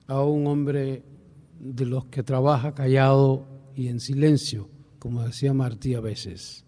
a un hombre de los que trabaja callado y en silencio, como decía Martí a veces.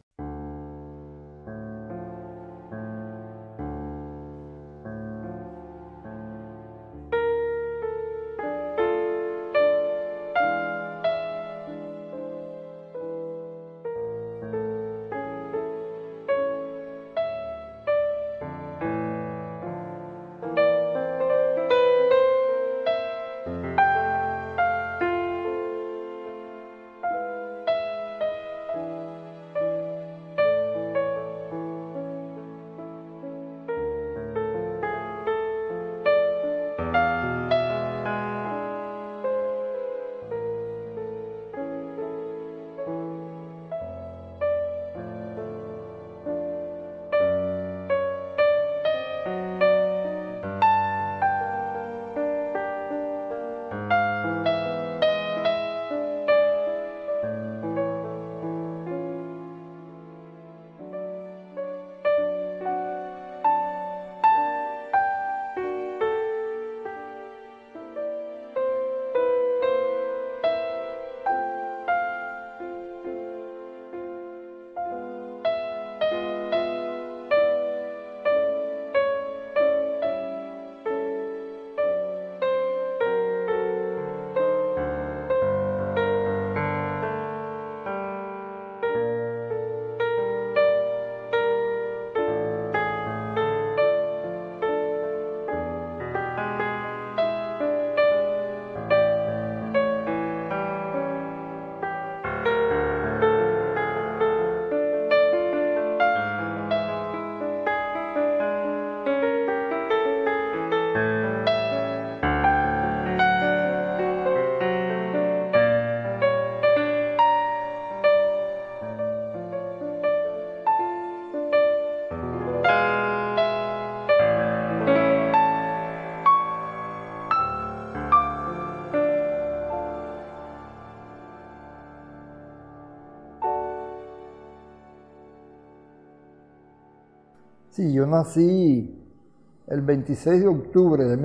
Sí, yo nací el 26 de octubre de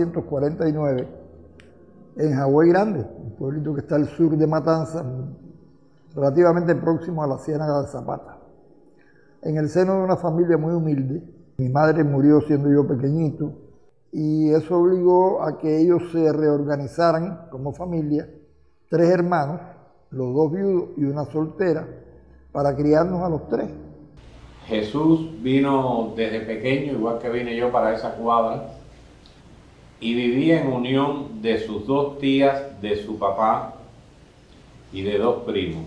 1949 en Hawái Grande, un pueblito que está al sur de Matanzas, relativamente próximo a la Ciénaga de Zapata. En el seno de una familia muy humilde. Mi madre murió siendo yo pequeñito y eso obligó a que ellos se reorganizaran como familia, 3 hermanos, los 2 viudos y una soltera, para criarnos a los 3. Jesús vino desde pequeño, igual que vine yo, para esa cuadra, y vivía en unión de sus 2 tías, de su papá y de 2 primos.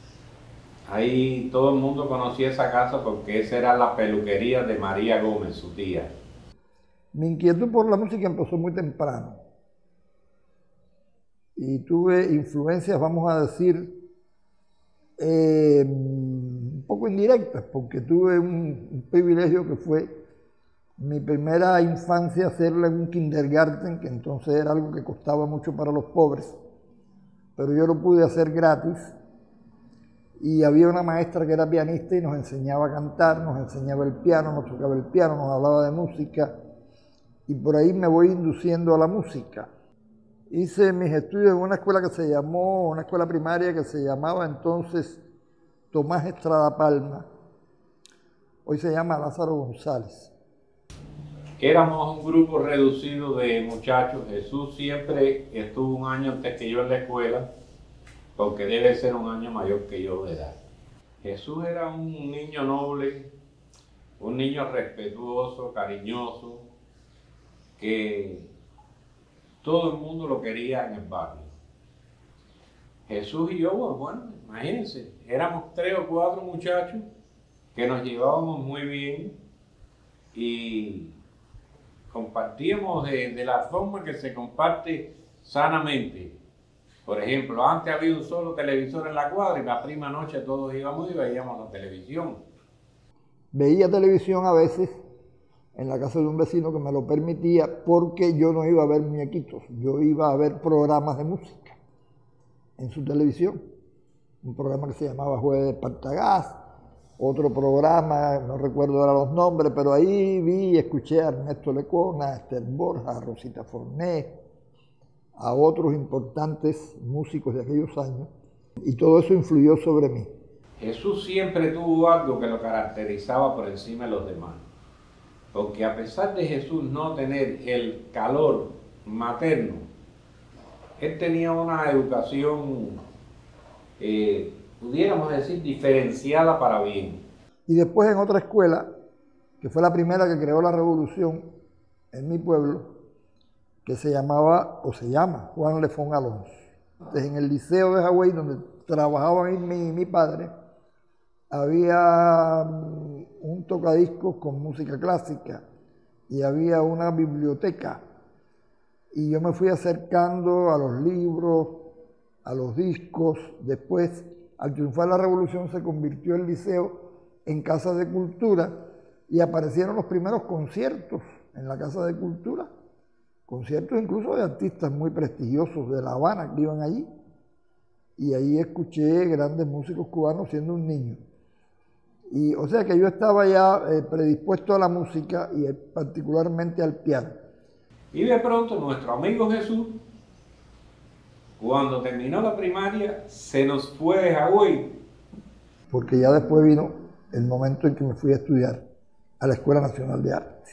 Ahí todo el mundo conocía esa casa porque esa era la peluquería de María Gómez, su tía. Mi inquietud por la música empezó muy temprano y tuve influencias, vamos a decir, un poco indirectas, porque tuve un privilegio que fue mi primera infancia hacerla en un kindergarten, que entonces era algo que costaba mucho para los pobres, pero yo lo pude hacer gratis. Y había una maestra que era pianista y nos enseñaba a cantar, nos enseñaba el piano, nos tocaba el piano, nos hablaba de música, y por ahí me voy induciendo a la música. Hice mis estudios en una escuela que se llamó, una escuela primaria que se llamaba entonces Tomás Estrada Palma, hoy se llama Lázaro González. Éramos un grupo reducido de muchachos. Jesús siempre estuvo un año antes que yo en la escuela, porque debe ser un año mayor que yo de edad. Jesús era un niño noble, un niño respetuoso, cariñoso, que todo el mundo lo quería en el barrio. Jesús y yo, bueno, imagínense, éramos 3 o 4 muchachos que nos llevábamos muy bien y compartíamos de la forma que se comparte sanamente. Por ejemplo, antes había un solo televisor en la cuadra y la prima noche todos íbamos y veíamos la televisión. Veía televisión a veces en la casa de un vecino que me lo permitía, porque yo no iba a ver muñequitos, yo iba a ver programas de música en su televisión. Un programa que se llamaba Jueves de Partagás, otro programa, no recuerdo ahora los nombres, pero ahí vi y escuché a Ernesto Lecona, a Esther Borja, a Rosita Forné, a otros importantes músicos de aquellos años, y todo eso influyó sobre mí. Jesús siempre tuvo algo que lo caracterizaba por encima de los demás, porque a pesar de Jesús no tener el calor materno, él tenía una educación, pudiéramos decir, diferenciada para bien. Y después en otra escuela, que fue la primera que creó la revolución en mi pueblo, que se llamaba, o se llama, Juan Lefón Alonso. En el liceo de Hawái, donde trabajaba mi padre, había un tocadiscos con música clásica y había una biblioteca. Y yo me fui acercando a los libros, a los discos. Después, al triunfar la revolución, se convirtió el liceo en casa de cultura y aparecieron los primeros conciertos en la casa de cultura. Conciertos incluso de artistas muy prestigiosos de La Habana que iban allí. Y ahí escuché grandes músicos cubanos siendo un niño. Y, o sea que yo estaba ya predispuesto a la música y particularmente al piano. Y de pronto nuestro amigo Jesús, cuando terminó la primaria, se nos fue de Hawái. Porque ya después vino el momento en que me fui a estudiar a la Escuela Nacional de Arte.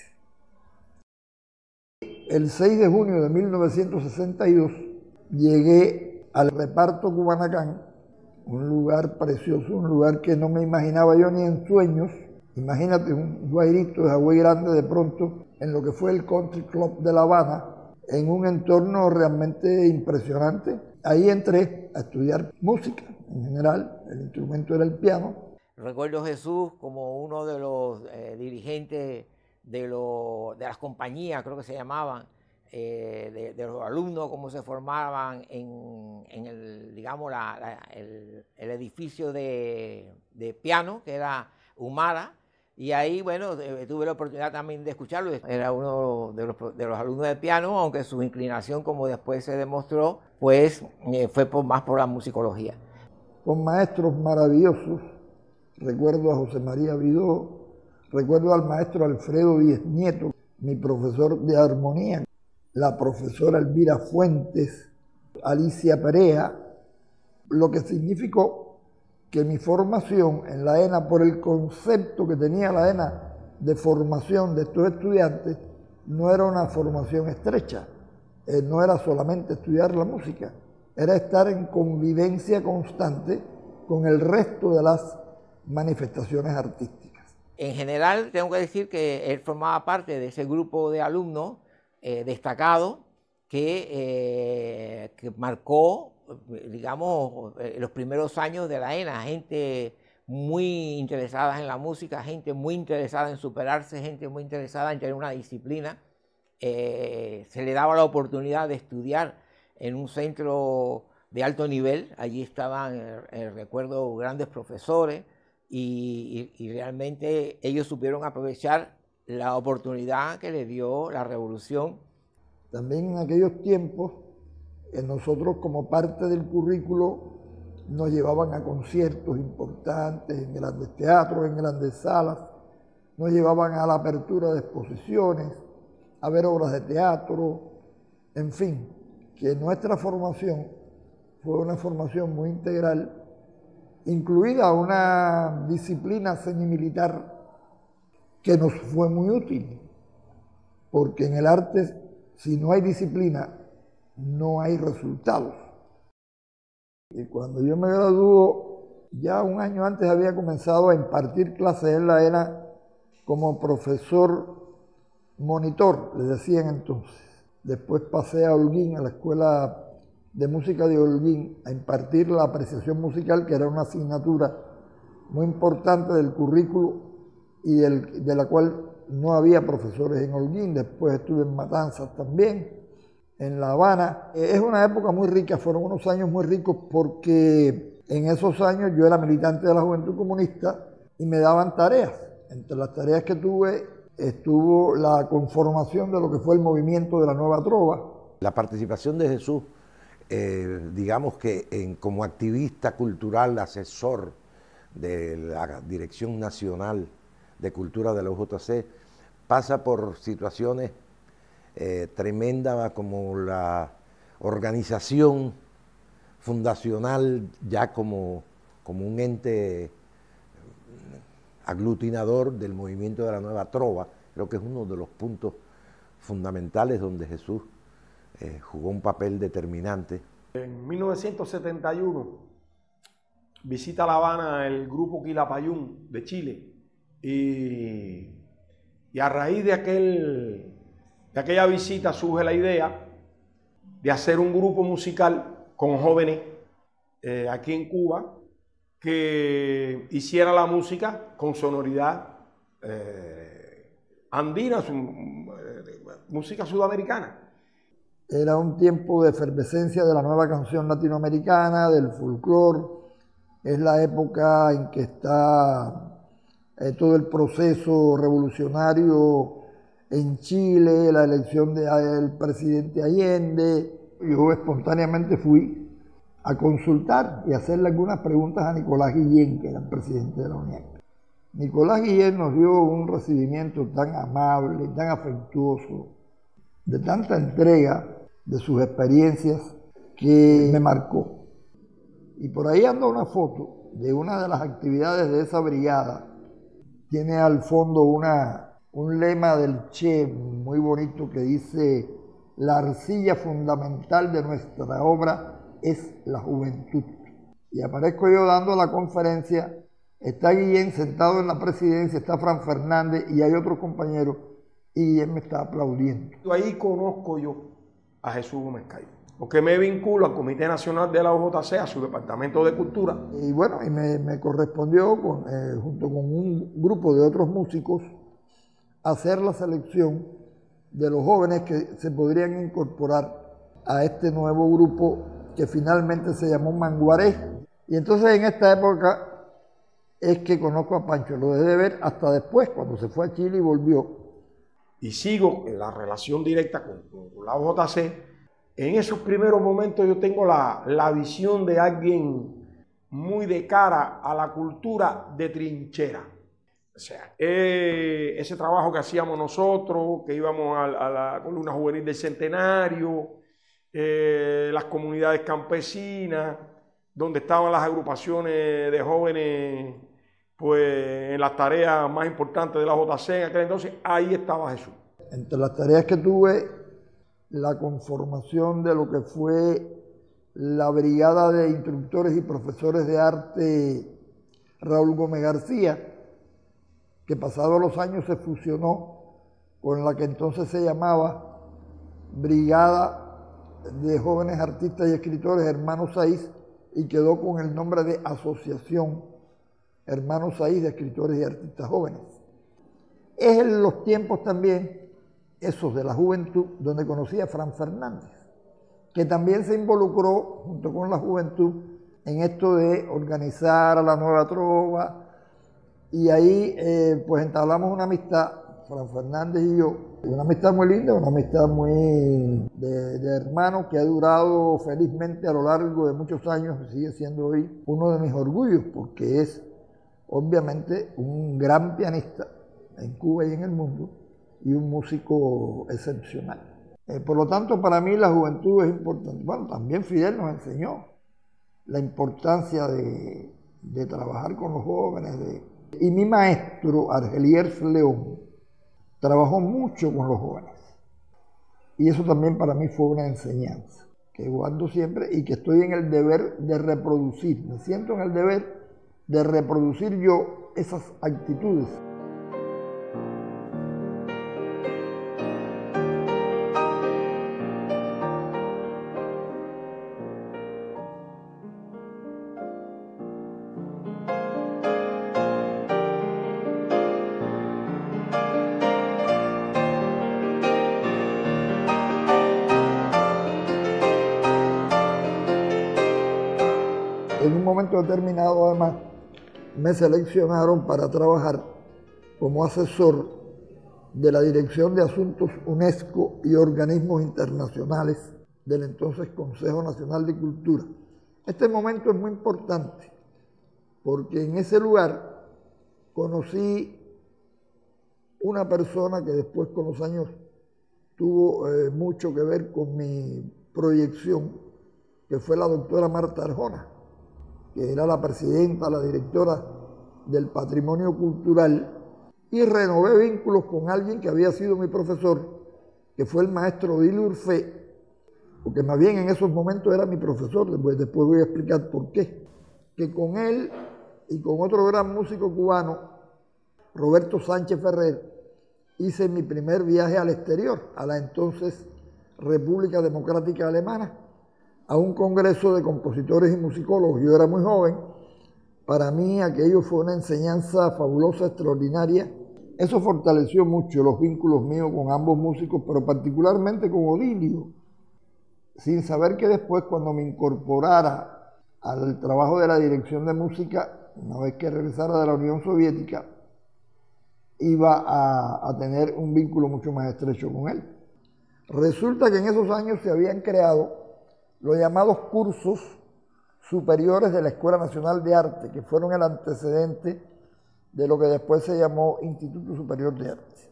El 6 de junio de 1962 llegué al reparto Cubanacán, un lugar precioso, un lugar que no me imaginaba yo ni en sueños. Imagínate un guairito de Hawái grande de pronto en lo que fue el Country Club de La Habana, en un entorno realmente impresionante. Ahí entré a estudiar música en general, el instrumento era el piano. Recuerdo a Jesús como uno de los dirigentes de las compañías, creo que se llamaban, de los alumnos, cómo se formaban en el, digamos, el edificio de piano, que era Humara, y ahí, bueno, tuve la oportunidad también de escucharlo. Era uno de los alumnos de piano, aunque su inclinación, como después se demostró, pues fue más por la musicología. Con maestros maravillosos, recuerdo a José María Vidó, recuerdo al maestro Alfredo Díez Nieto, mi profesor de armonía, la profesora Elvira Fuentes, Alicia Perea, lo que significó que mi formación en la ENA, por el concepto que tenía la ENA de formación de estos estudiantes, no era una formación estrecha, no era solamente estudiar la música, era estar en convivencia constante con el resto de las manifestaciones artísticas. En general, tengo que decir que él formaba parte de ese grupo de alumnos destacado que marcó, digamos, los primeros años de la ENA, gente muy interesada en la música, gente muy interesada en superarse, gente muy interesada en tener una disciplina. Se le daba la oportunidad de estudiar en un centro de alto nivel. Allí estaban, recuerdo, grandes profesores y realmente ellos supieron aprovechar la oportunidad que le dio la revolución. También en aquellos tiempos, nosotros como parte del currículo nos llevaban a conciertos importantes en grandes teatros, en grandes salas, nos llevaban a la apertura de exposiciones, a ver obras de teatro, en fin, que nuestra formación fue una formación muy integral, incluida una disciplina semimilitar que nos fue muy útil, porque en el arte, si no hay disciplina, no hay resultados. Y cuando yo me graduó, ya un año antes había comenzado a impartir clases en la ENA como profesor monitor, le decían entonces. Después pasé a Holguín, a la Escuela de Música de Holguín, a impartir la apreciación musical, que era una asignatura muy importante del currículo y de la cual no había profesores en Holguín. Después estuve en Matanzas también, en La Habana. Es una época muy rica, fueron unos años muy ricos porque en esos años yo era militante de la Juventud Comunista y me daban tareas. Entre las tareas que tuve estuvo la conformación de lo que fue el movimiento de la Nueva Trova. La participación de Jesús, digamos que como activista cultural, asesor de la Dirección Nacional de Cultura de la UJC, pasa por situaciones tremendas como organización fundacional ya como un ente aglutinador del movimiento de la Nueva Trova. Creo que es uno de los puntos fundamentales donde Jesús jugó un papel determinante. En 1971 visita La Habana el grupo Quilapayún de Chile y a raíz de aquella visita surge la idea de hacer un grupo musical con jóvenes aquí en Cuba que hiciera la música con sonoridad andina, música sudamericana. Era un tiempo de efervescencia de la nueva canción latinoamericana, del folclore. Es la época en que está todo el proceso revolucionario en Chile, la elección del presidente Allende. Yo espontáneamente fui a consultar y hacerle algunas preguntas a Nicolás Guillén, que era el presidente de la UNIAC. Nicolás Guillén nos dio un recibimiento tan amable, tan afectuoso, de tanta entrega de sus experiencias, que me marcó. Y por ahí anda una foto de una de las actividades de esa brigada. Tiene al fondo un lema del Che muy bonito que dice: la arcilla fundamental de nuestra obra es la juventud. Y aparezco yo dando la conferencia, está Guillén sentado en la presidencia, está Fran Fernández y hay otros compañeros, y Guillén me está aplaudiendo. Ahí conozco yo a Jesús Gómez Calle, porque me vinculo al Comité Nacional de la OJC, a su Departamento de Cultura. Y bueno, y me correspondió, junto con un grupo de otros músicos, hacer la selección de los jóvenes que se podrían incorporar a este nuevo grupo que finalmente se llamó Manguaré. Y entonces en esta época es que conozco a Pancho, lo dejé de ver hasta después, cuando se fue a Chile y volvió. Y sigo en la relación directa con la OJC. En esos primeros momentos yo tengo la visión de alguien muy de cara a la cultura de trinchera. O sea, ese trabajo que hacíamos nosotros, que íbamos a la columna juvenil del Centenario, las comunidades campesinas, donde estaban las agrupaciones de jóvenes, pues en las tareas más importantes de la JC en aquel entonces, ahí estaba Jesús. Entre las tareas que tuve, la conformación de lo que fue la Brigada de Instructores y Profesores de Arte Raúl Gómez García, que pasados los años se fusionó con la que entonces se llamaba Brigada de Jóvenes Artistas y Escritores Hermanos Saiz, y quedó con el nombre de Asociación Hermanos Saiz de Escritores y Artistas Jóvenes. Es en los tiempos también, esos de la juventud, donde conocí a Fran Fernández, que también se involucró junto con la juventud en esto de organizar a la Nueva Trova, y ahí pues entablamos una amistad, Fran Fernández y yo, una amistad muy linda, una amistad muy de hermanos que ha durado felizmente a lo largo de muchos años, y sigue siendo hoy uno de mis orgullos, porque es obviamente un gran pianista en Cuba y en el mundo, y un músico excepcional. Por lo tanto, para mí la juventud es importante. Bueno, también Fidel nos enseñó la importancia de trabajar con los jóvenes. Y mi maestro, Argeliers León, trabajó mucho con los jóvenes. Y eso también para mí fue una enseñanza que guardo siempre y que estoy en el deber de reproducir. Me siento en el deber de reproducir yo esas actitudes. En un momento determinado, además, me seleccionaron para trabajar como asesor de la Dirección de Asuntos UNESCO y organismos internacionales del entonces Consejo Nacional de Cultura. Este momento es muy importante porque en ese lugar conocí una persona que después con los años tuvo mucho que ver con mi proyección, que fue la doctora Marta Arjona, que era la presidenta, la directora del Patrimonio Cultural, y renové vínculos con alguien que había sido mi profesor, que fue el maestro Dili Urfé, porque más bien en esos momentos era mi profesor, después voy a explicar por qué, que con él y con otro gran músico cubano, Roberto Sánchez Ferrer, hice mi primer viaje al exterior, a la entonces República Democrática Alemana, a un congreso de compositores y musicólogos. Yo era muy joven, para mí aquello fue una enseñanza fabulosa, extraordinaria. Eso fortaleció mucho los vínculos míos con ambos músicos, pero particularmente con Odilio, sin saber que después, cuando me incorporara al trabajo de la dirección de música, una vez que regresara de la Unión Soviética, iba a tener un vínculo mucho más estrecho con él. Resulta que en esos años se habían creado los llamados cursos superiores de la Escuela Nacional de Arte, que fueron el antecedente de lo que después se llamó Instituto Superior de Arte.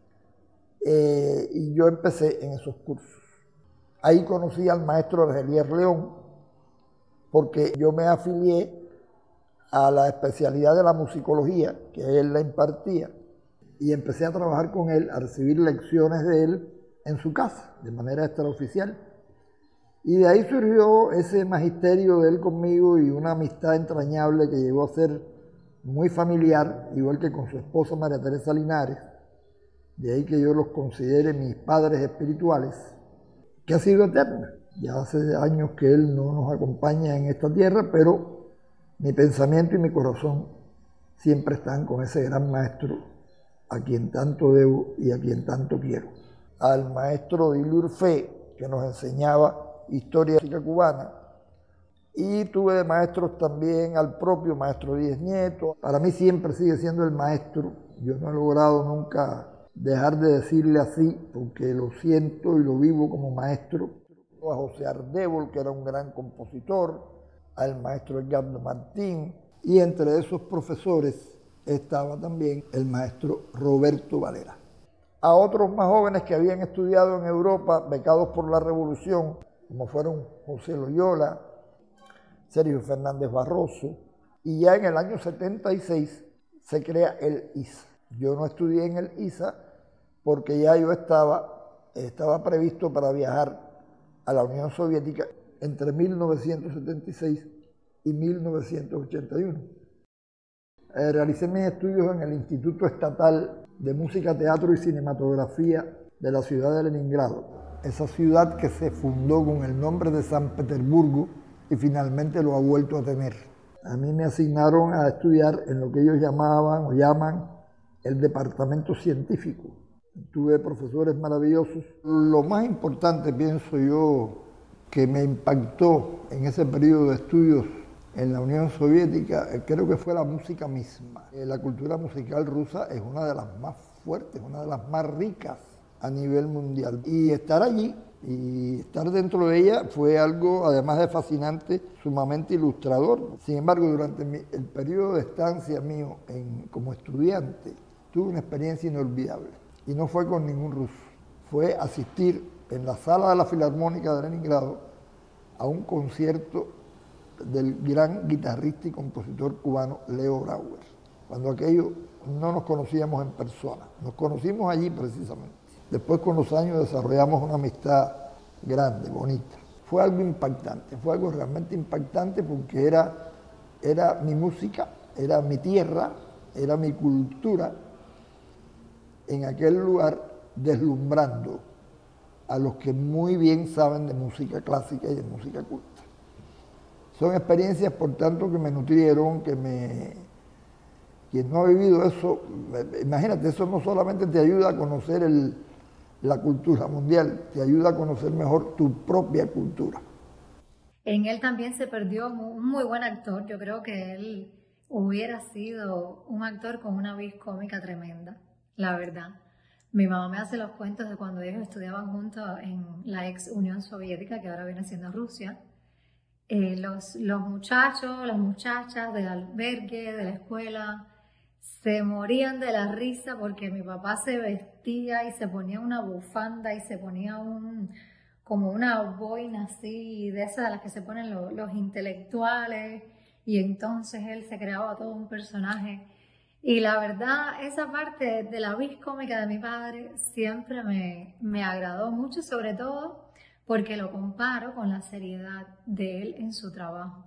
Y yo empecé en esos cursos. Ahí conocí al maestro Argelier León, porque yo me afilié a la especialidad de la musicología, que él la impartía, y empecé a trabajar con él, a recibir lecciones de él en su casa, de manera extraoficial. Y de ahí surgió ese magisterio de él conmigo y una amistad entrañable que llegó a ser muy familiar, igual que con su esposa María Teresa Linares. De ahí que yo los considere mis padres espirituales, que ha sido eterna. Ya hace años que él no nos acompaña en esta tierra, pero mi pensamiento y mi corazón siempre están con ese gran maestro a quien tanto debo y a quien tanto quiero. Al maestro Dili Urfé, que nos enseñaba historia cubana, y tuve de maestros también al propio maestro Díez Nieto. Para mí siempre sigue siendo el maestro. Yo no he logrado nunca dejar de decirle así, porque lo siento y lo vivo como maestro. A José Ardébol, que era un gran compositor, al maestro Edgardo Martín, y entre esos profesores estaba también el maestro Roberto Valera. A otros más jóvenes que habían estudiado en Europa, becados por la Revolución, como fueron José Loyola, Sergio Fernández Barroso, y ya en el año 76 se crea el ISA. Yo no estudié en el ISA porque ya yo estaba previsto para viajar a la Unión Soviética entre 1976 y 1981. Realicé mis estudios en el Instituto Estatal de Música, Teatro y Cinematografía de la ciudad de Leningrado, esa ciudad que se fundó con el nombre de San Petersburgo y finalmente lo ha vuelto a tener. A mí me asignaron a estudiar en lo que ellos llamaban o llaman el departamento científico. Tuve profesores maravillosos. Lo más importante, pienso yo, que me impactó en ese periodo de estudios en la Unión Soviética, creo que fue la música misma. La cultura musical rusa es una de las más fuertes, una de las más ricas a nivel mundial. Y estar allí y estar dentro de ella fue algo, además de fascinante, sumamente ilustrador. Sin embargo, durante el periodo de estancia mío como estudiante, tuve una experiencia inolvidable. Y no fue con ningún ruso. Fue asistir en la sala de la Filarmónica de Leningrado a un concierto del gran guitarrista y compositor cubano Leo Brauer, cuando aquello no nos conocíamos en persona, nos conocimos allí precisamente. Después con los años desarrollamos una amistad grande, bonita. Fue algo impactante, fue algo realmente impactante porque era mi música, era mi tierra, era mi cultura en aquel lugar, deslumbrando a los que muy bien saben de música clásica y de música culta. Son experiencias, por tanto, que me nutrieron, quien no ha vivido eso, imagínate, eso no solamente te ayuda a conocer la cultura mundial, te ayuda a conocer mejor tu propia cultura. En él también se perdió un muy buen actor. Yo creo que él hubiera sido un actor con una vis cómica tremenda, la verdad. Mi mamá me hace los cuentos de cuando ellos estudiaban juntos en la ex Unión Soviética, que ahora viene siendo Rusia. Los muchachos, las muchachas del albergue, de la escuela, se morían de la risa porque mi papá se vestía y se ponía una bufanda y se ponía como una boina así, de esas de las que se ponen los intelectuales, y entonces él se creaba todo un personaje. Y la verdad, esa parte de la vis cómica de mi padre siempre me agradó mucho, sobre todo porque lo comparo con la seriedad de él en su trabajo.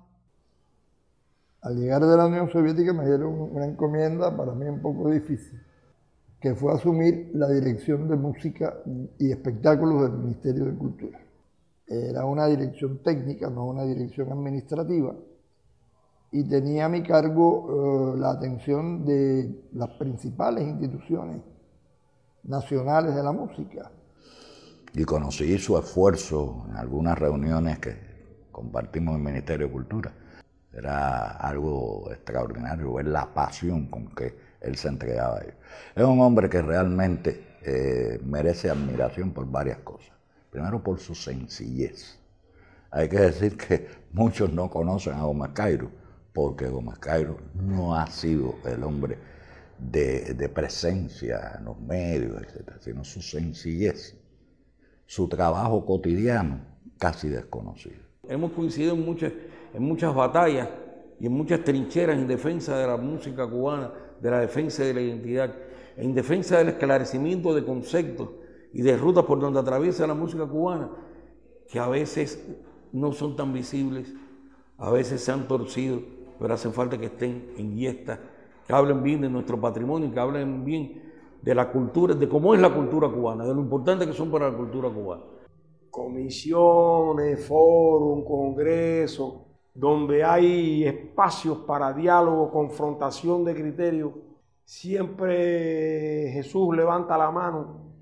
Al llegar de la Unión Soviética me dieron una encomienda para mí un poco difícil, que fue asumir la dirección de música y espectáculos del Ministerio de Cultura. Era una dirección técnica, no una dirección administrativa, y tenía a mi cargo la atención de las principales instituciones nacionales de la música. Y conocí su esfuerzo en algunas reuniones que compartimos en el Ministerio de Cultura. Era algo extraordinario ver la pasión con que él se entregaba a ello. Es un hombre que realmente merece admiración por varias cosas. Primero, por su sencillez. Hay que decir que muchos no conocen a Gómez Cairo, porque Gómez Cairo no ha sido el hombre de presencia en los medios, etc., sino su sencillez, su trabajo cotidiano casi desconocido. Hemos coincidido en muchas batallas y en muchas trincheras en defensa de la música cubana, de la defensa de la identidad, en defensa del esclarecimiento de conceptos y de rutas por donde atraviesa la música cubana, que a veces no son tan visibles, a veces se han torcido, pero hace falta que estén en fiesta, que hablen bien de nuestro patrimonio, que hablen bien de la cultura, de cómo es la cultura cubana, de lo importante que son para la cultura cubana. Comisiones, foros, congresos, donde hay espacios para diálogo, confrontación de criterios, siempre Jesús levanta la mano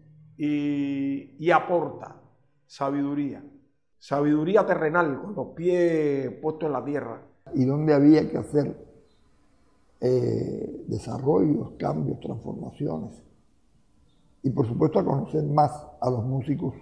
y aporta sabiduría terrenal, con los pies puestos en la tierra. Y donde había que hacer desarrollos, cambios, transformaciones. Y por supuesto a conocer más a los músicos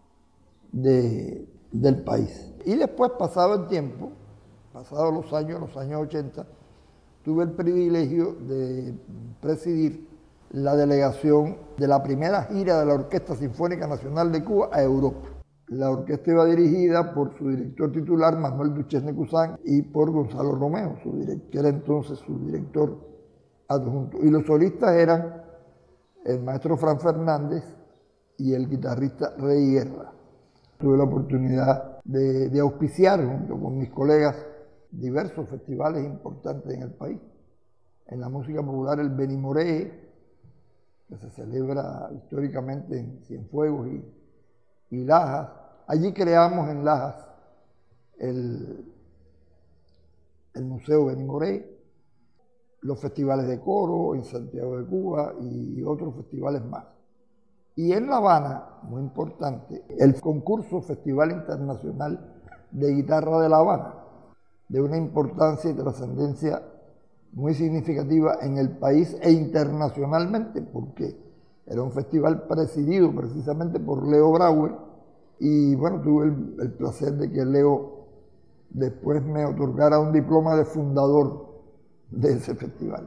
del país. Y después, pasado el tiempo, pasados los años 80, tuve el privilegio de presidir la delegación de la primera gira de la Orquesta Sinfónica Nacional de Cuba a Europa. La orquesta iba dirigida por su director titular, Manuel Duchesne Cusán, y por Gonzalo Romeo, que era entonces su director adjunto. Y los solistas eran el maestro Fran Fernández y el guitarrista Rey Guerra. Tuve la oportunidad de auspiciar, junto con mis colegas, diversos festivales importantes en el país. En la música popular, el Benimoré, que se celebra históricamente en Cienfuegos y Lajas. Allí creamos en Lajas el Museo Benimoré, los festivales de coro en Santiago de Cuba y otros festivales más. Y en La Habana, muy importante, el concurso Festival Internacional de Guitarra de La Habana, de una importancia y trascendencia muy significativa en el país e internacionalmente, porque era un festival presidido precisamente por Leo Brauer, y bueno, tuve el placer de que Leo después me otorgara un diploma de fundador de ese festival.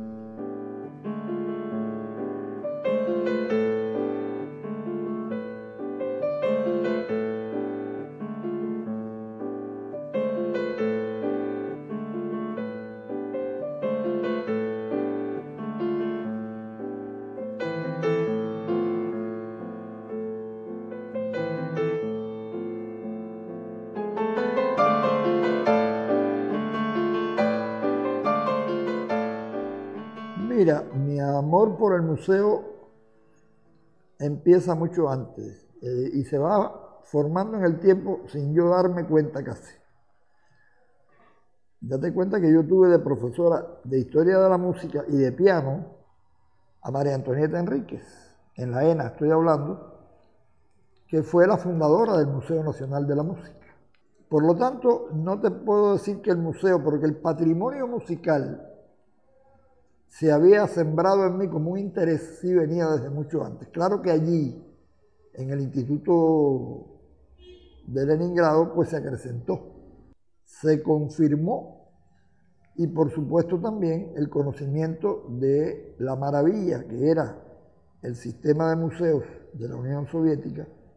Mira, mi amor por el museo empieza mucho antes y se va formando en el tiempo sin yo darme cuenta casi. Date cuenta que yo tuve de profesora de Historia de la Música y de piano a María Antonieta Enríquez, en la ENA estoy hablando, que fue la fundadora del Museo Nacional de la Música. Por lo tanto, no te puedo decir que el museo, porque el patrimonio musical se había sembrado en mí como un interés, sí venía desde mucho antes. Claro que allí, en el Instituto de Leningrado, pues se acrecentó, se confirmó, y por supuesto también el conocimiento de la maravilla que era el sistema de museos de la Unión Soviética,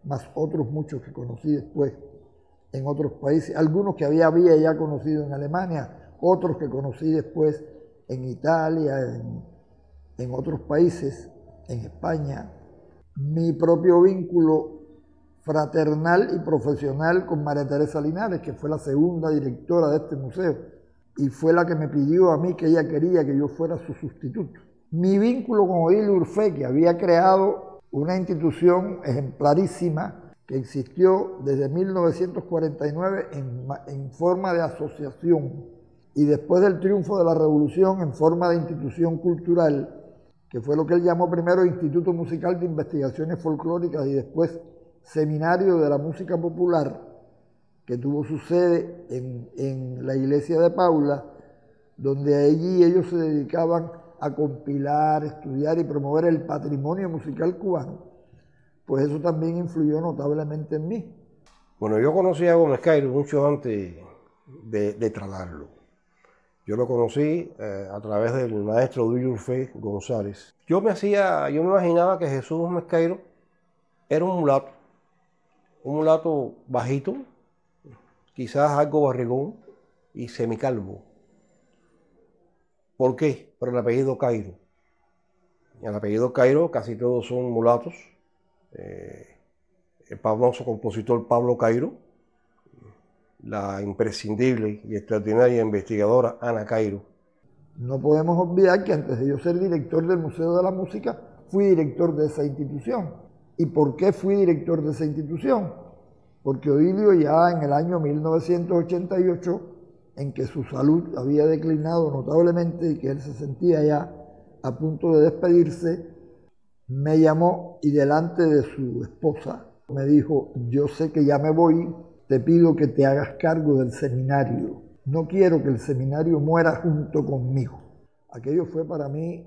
más otros muchos que conocí después en otros países, algunos que había ya conocido en Alemania, otros que conocí después en Italia, en otros países, en España. Mi propio vínculo fraternal y profesional con María Teresa Linares, que fue la segunda directora de este museo, y fue la que me pidió a mí que ella quería que yo fuera su sustituto. Mi vínculo con Odilio Urfé, que había creado una institución ejemplarísima que existió desde 1949 en forma de asociación, y después del triunfo de la Revolución en forma de institución cultural, que fue lo que él llamó primero Instituto Musical de Investigaciones Folclóricas y después Seminario de la Música Popular, que tuvo su sede en la iglesia de Paula, donde allí ellos se dedicaban a compilar, estudiar y promover el patrimonio musical cubano. Pues eso también influyó notablemente en mí. Bueno, yo conocí a Gómez Cairo mucho antes de tratarlo. Yo lo conocí a través del maestro Odilio Urfé González. Yo me imaginaba que Jesús Gómez Cairo era un mulato bajito, quizás algo barrigón y semicalvo. ¿Por qué? Por el apellido Cairo. El apellido Cairo casi todos son mulatos. El famoso compositor Pablo Cairo, la imprescindible y extraordinaria investigadora Ana Cairo. No podemos olvidar que antes de yo ser director del Museo de la Música, fui director de esa institución. ¿Y por qué fui director de esa institución? Porque Odilio ya en el año 1988, en que su salud había declinado notablemente y que él se sentía ya a punto de despedirse, me llamó y delante de su esposa me dijo: yo sé que ya me voy, te pido que te hagas cargo del seminario. No quiero que el seminario muera junto conmigo. Aquello fue para mí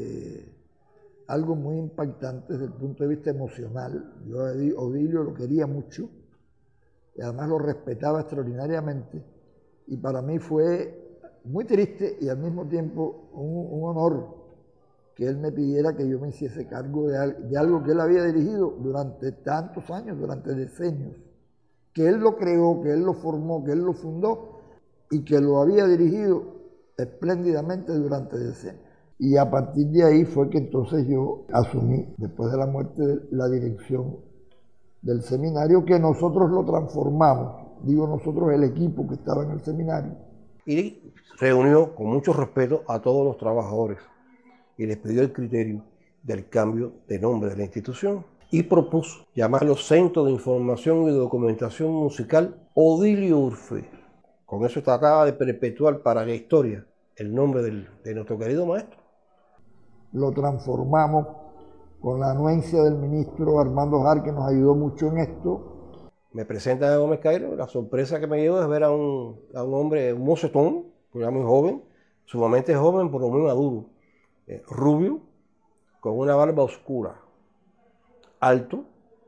algo muy impactante desde el punto de vista emocional. Yo a Odilio lo quería mucho y además lo respetaba extraordinariamente. Y para mí fue muy triste y al mismo tiempo un honor que él me pidiera que yo me hiciese cargo de algo que él había dirigido durante tantos años, durante decenios. Que él lo creó, que él lo formó, que él lo fundó y que lo había dirigido espléndidamente durante decenios. Y a partir de ahí fue que entonces yo asumí, después de la muerte, la dirección del seminario, que nosotros lo transformamos, digo nosotros, el equipo que estaba en el seminario. Y reunió con mucho respeto a todos los trabajadores y les pidió el criterio del cambio de nombre de la institución y propuso llamarlo Centro de Información y Documentación Musical Odilio Urfé. Con eso trataba de perpetuar para la historia el nombre de nuestro querido maestro. Lo transformamos con la anuencia del ministro Armando Jar, que nos ayudó mucho en esto. Me presentan a Gómez Cairo, la sorpresa que me llevo es ver a un hombre, un mocetón, que era muy joven, sumamente joven, pero muy maduro, rubio, con una barba oscura, alto,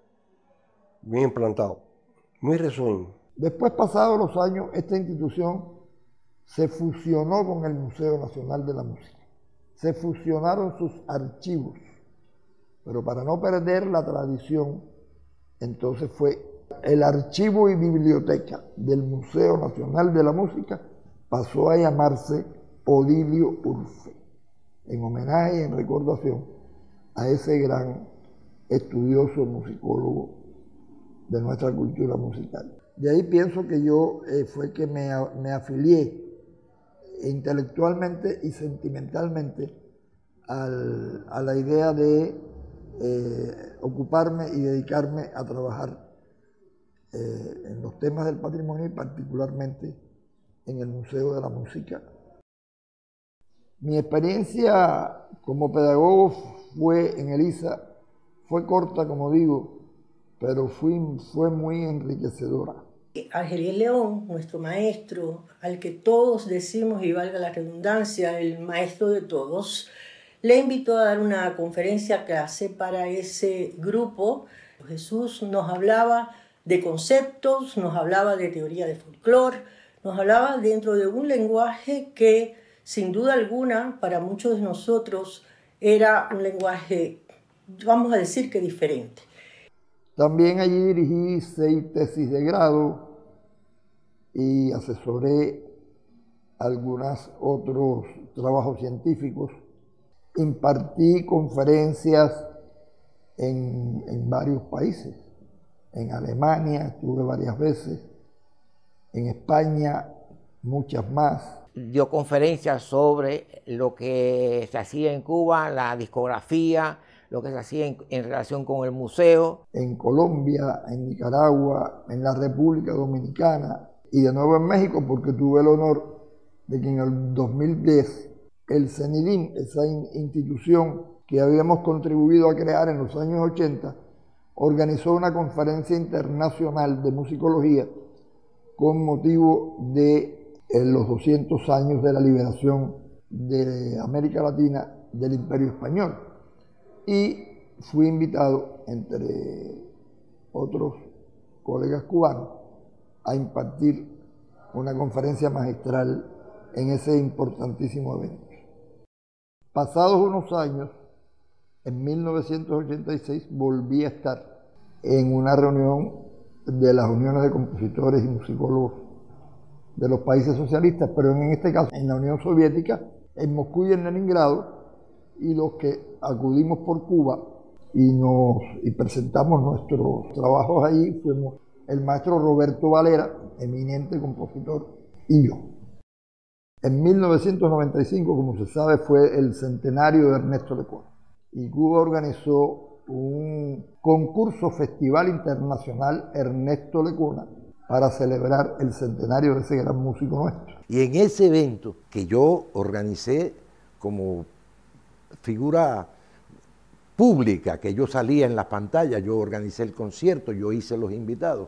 bien plantado, muy risueño. Después, pasados los años, esta institución se fusionó con el Museo Nacional de la Música. Se fusionaron sus archivos, pero para no perder la tradición, entonces fue el archivo y biblioteca del Museo Nacional de la Música, pasó a llamarse Odilio Urfé, en homenaje y en recordación a ese gran estudioso musicólogo de nuestra cultura musical. De ahí pienso que yo fue que me afilié intelectualmente y sentimentalmente a la idea de ocuparme y dedicarme a trabajar en los temas del patrimonio y particularmente en el Museo de la Música. Mi experiencia como pedagogo en el ISA fue corta, como digo, pero fue muy enriquecedora. Argeliel León, nuestro maestro, al que todos decimos, y valga la redundancia, el maestro de todos, le invitó a dar una conferencia clase para ese grupo. Jesús nos hablaba de conceptos, nos hablaba de teoría de folclore, nos hablaba dentro de un lenguaje que, sin duda alguna, para muchos de nosotros era un lenguaje, vamos a decir que diferente. También allí dirigí 6 tesis de grado y asesoré algunos otros trabajos científicos. Impartí conferencias en varios países. En Alemania estuve varias veces, en España muchas más. Dio conferencias sobre lo que se hacía en Cuba, la discografía, lo que se hacía en relación con el museo. En Colombia, en Nicaragua, en la República Dominicana y de nuevo en México, porque tuve el honor de que en el 2010 el CENIDIM, esa institución que habíamos contribuido a crear en los años 80, organizó una conferencia internacional de musicología con motivo de los 200 años de la liberación de América Latina del Imperio Español. Y fui invitado, entre otros colegas cubanos, a impartir una conferencia magistral en ese importantísimo evento. Pasados unos años, en 1986, volví a estar en una reunión de las uniones de compositores y musicólogos de los países socialistas, pero en este caso en la Unión Soviética, en Moscú y en Leningrado, y los que acudimos por Cuba y presentamos nuestros trabajos allí fuimos el maestro Roberto Valera, eminente compositor, y yo. En 1995, como se sabe, fue el centenario de Ernesto Lecuona, y Cuba organizó un concurso festival internacional Ernesto Lecuona para celebrar el centenario de ese gran músico nuestro. Y en ese evento que yo organicé como figura pública, que yo salía en las pantallas, yo organicé el concierto, yo hice los invitados,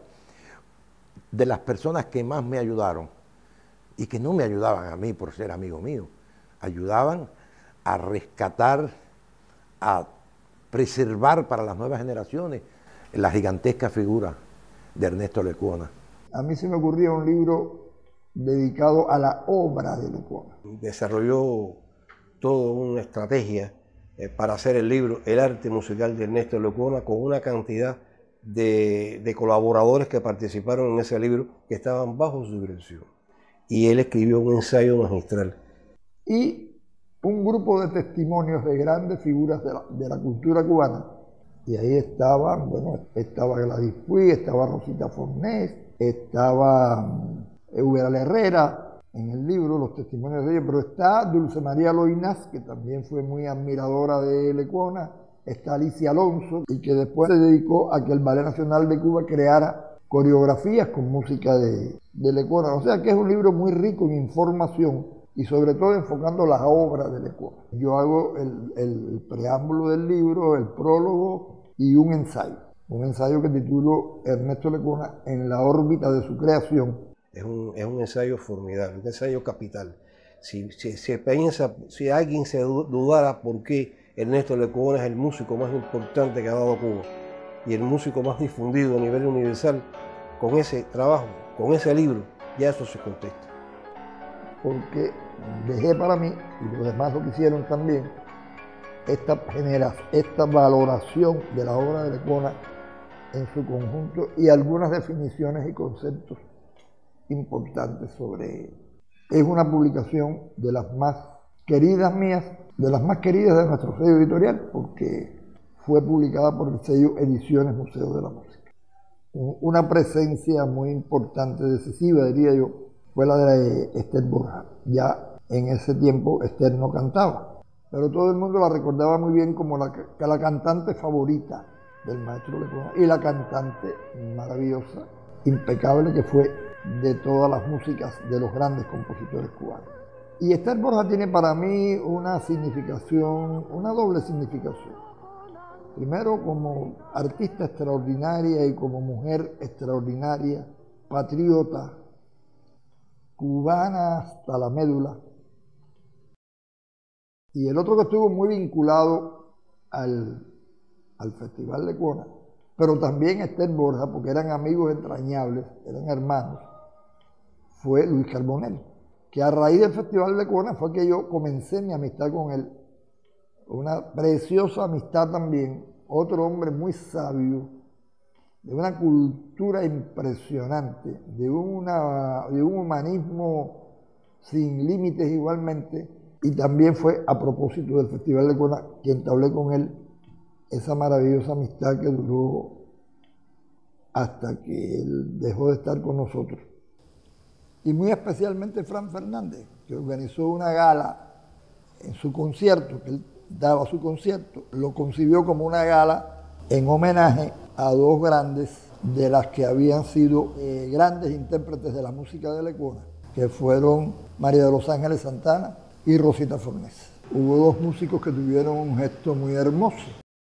de las personas que más me ayudaron, y que no me ayudaban a mí por ser amigo mío, ayudaban a rescatar, a preservar para las nuevas generaciones la gigantesca figura de Ernesto Lecuona. A mí se me ocurría un libro dedicado a la obra de Lecuona. Desarrolló toda una estrategia para hacer el libro El arte musical de Ernesto Lecuona, con una cantidad de colaboradores que participaron en ese libro que estaban bajo su dirección. Y él escribió un ensayo magistral. Y un grupo de testimonios de grandes figuras de la cultura cubana. Y ahí estaban, estaba Gladys Puig, estaba Rosita Fornés, estaba Eubral Herrera en el libro, los testimonios de ella, pero está Dulce María Loinás, que también fue muy admiradora de Lecuona, está Alicia Alonso, y que después se dedicó a que el Ballet Nacional de Cuba creara coreografías con música de Lecuona. O sea que es un libro muy rico en información y sobre todo enfocando las obras de Lecuona. Yo hago el preámbulo del libro, el prólogo y un ensayo que titulo Ernesto Lecuona en la órbita de su creación. Es un ensayo formidable, un ensayo capital. Si piensa, si alguien se dudara por qué Ernesto Lecuona es el músico más importante que ha dado Cuba y el músico más difundido a nivel universal, con ese trabajo, con ese libro, ya eso se contesta. Porque dejé para mí, y los demás lo quisieron también, esta valoración de la obra de Lecuona en su conjunto y algunas definiciones y conceptos importantes sobre él. Es una publicación de las más queridas mías, de las más queridas de nuestro sello editorial, porque fue publicada por el sello Ediciones Museo de la Música. Una presencia muy importante, decisiva, diría yo, fue la de Esther Borja. Ya en ese tiempo Esther no cantaba, pero todo el mundo la recordaba muy bien como la cantante favorita del maestro Lecuona y la cantante maravillosa, impecable, que fue de todas las músicas de los grandes compositores cubanos. Y Esther Borja tiene para mí una significación, una doble significación. Primero, como artista extraordinaria y como mujer extraordinaria, patriota, cubana hasta la médula. Y el otro que estuvo muy vinculado al Festival Lecuona, pero también Esther Borja, porque eran amigos entrañables, eran hermanos, fue Luis Carbonell, que a raíz del Festival Lecuona fue que yo comencé mi amistad con él. Una preciosa amistad también, otro hombre muy sabio, de una cultura impresionante, de un humanismo sin límites igualmente, y también fue a propósito del Festival de Lecuona que entablé con él esa maravillosa amistad que duró hasta que él dejó de estar con nosotros. Y muy especialmente Fran Fernández, que organizó una gala en su concierto, que él daba su concierto, lo concibió como una gala en homenaje a dos grandes de las que habían sido grandes intérpretes de la música de Lecuona, que fueron María de los Ángeles Santana y Rosita Fornés. Hubo dos músicos que tuvieron un gesto muy hermoso.